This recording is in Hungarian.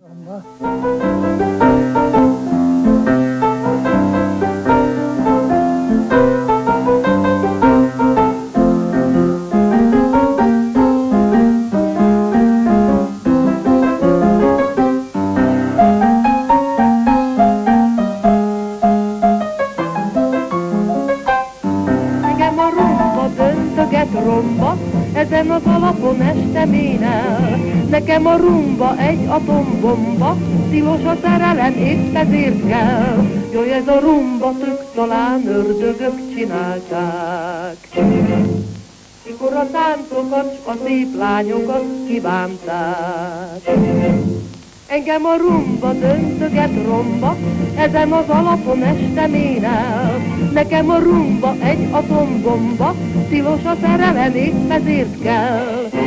Romba, ezen az alapon estem én el. Nekem a rumba egy atombomba, tilos a szerelem, épp ezért kell. Jaj, ez a rumba tök talán ördögök csinálták. Mikor a táncokat, a szép lányokat kívánták. Engem a rumba döntöget romba, ezen az alapon estem én el. Nekem a rumba egy atombomba, tilos a szerelem, épp ezért kell.